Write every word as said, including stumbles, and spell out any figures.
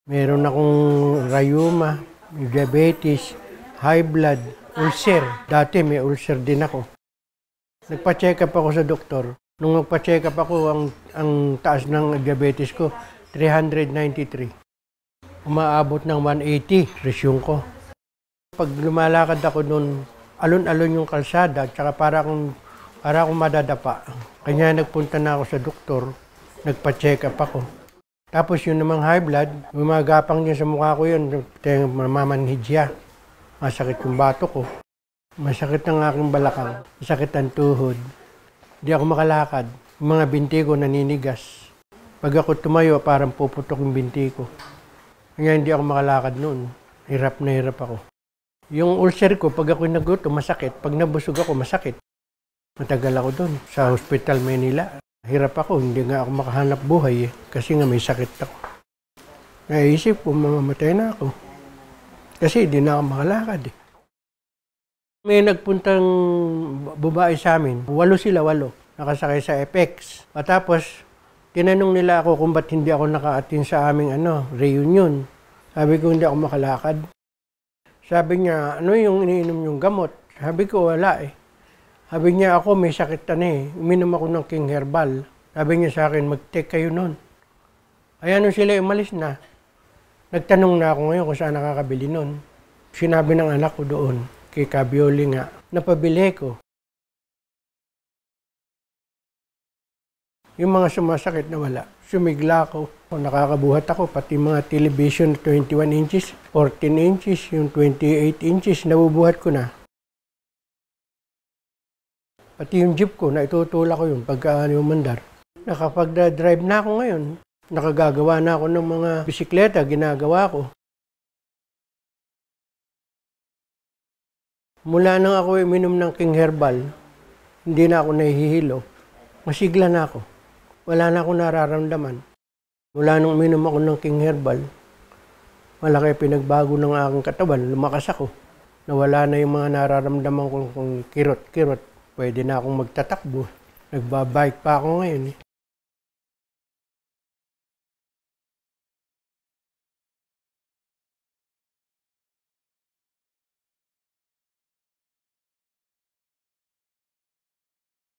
Meron akong rheuma, diabetes, high blood, ulcer. Dati may ulcer din ako. Nagpa-check up ako sa doktor. Nung nagpa-check up ako, ang, ang taas ng diabetes ko, three ninety-three. Umaabot ng one eighty, presyon ko. Pag lumalakad ako noon, alon-alon yung kalsada, tsaka para akong, para akong madadapa. Kanya nagpunta na ako sa doktor, nagpa-check up ako. Tapos yun namang high blood, gumagapang niya sa mukha ko yun, mamanhid siya. Masakit yung bato ko. Masakit ang aking balakang, masakit ang tuhod. Hindi ako makalakad. Yung mga binti ko naninigas. Pag ako tumayo, parang puputok yung binti ko. Kaya hindi ako makalakad noon. Hirap na hirap ako. Yung ulcer ko, pag ako nagutom, masakit. Pag nabusog ako, masakit. Matagal ako doon, sa Hospital Manila. Hirap ako, hindi nga ako makahanap buhay eh. Kasi nga may sakit ako. Naisip ko, mamamatay na ako. Kasi hindi na ako makalakad eh. May nagpuntang babae sa amin, walo sila, walo, nakasakay sa F X. At tapos, tinanong nila ako kung ba't hindi ako naka-attend sa aming ano, reunion. Sabi ko, hindi ako makalakad. Sabi niya, ano yung iniinom yung gamot? Sabi ko, wala eh. Sabi niya, ako may sakit na eh. Uminom ako ng King Herbal. Sabi niya sa akin, mag-take kayo nun. Ayan nung sila umalis na. Nagtanong na ako ngayon kung saan nakakabili nun. Sinabi ng anak ko doon, kay Kabioli nga, napabili ko. Yung mga sumasakit na wala, sumigla ako. Nakakabuhat ako, pati mga television twenty-one inches, fourteen inches, yung twenty-eight inches, nabubuhat ko na. Pati yung jeep ko, naitutula ko yun pagka umandar. Nakapag-drive na ako ngayon. Nakagagawa na ako ng mga bisikleta, ginagawa ko. Mula nang ako uminom ng King Herbal, hindi na ako nahihilo. Masigla na ako. Wala na akong nararamdaman. Mula nung uminom ako ng King Herbal, malaki pinagbago ng aking katawan. Lumakas ako. Nawala na yung mga nararamdaman kong kirot-kirot. Pwede na akong magtatakbo. Nagbabike pa ako ngayon eh.